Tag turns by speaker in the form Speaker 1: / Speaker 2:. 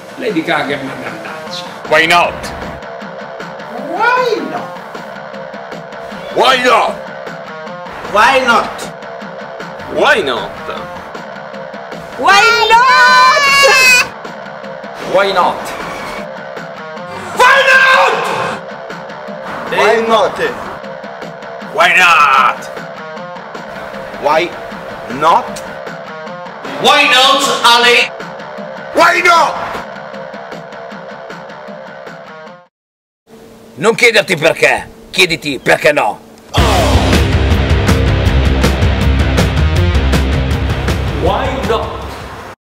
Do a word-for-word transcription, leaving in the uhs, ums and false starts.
Speaker 1: lei dica che manda andarci.
Speaker 2: Why not?
Speaker 1: Why not?
Speaker 2: Why not?
Speaker 1: Why not?
Speaker 2: Why not?
Speaker 3: Why not?
Speaker 2: Why not?
Speaker 1: Why not?
Speaker 2: Why not? Why not? Why not?
Speaker 1: Why not, Ale?
Speaker 2: Why not?
Speaker 4: Non chiederti perché, chiediti perché no.